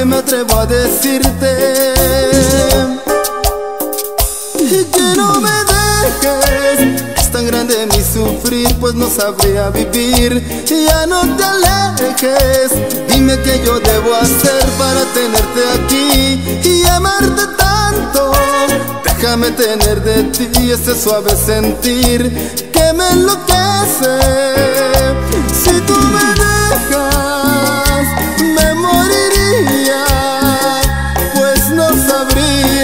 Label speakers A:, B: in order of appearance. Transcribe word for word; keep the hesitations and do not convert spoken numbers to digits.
A: que me atrevo a decirte que no me dejes. Es tan grande mi sufrir, pues no sabría vivir. Ya no te alejes, dime qué yo debo hacer para tenerte aquí y amarte tanto. Déjame tener de ti ese suave sentir que me enloquece. Si tú me dejas, me moriría, pues no sabría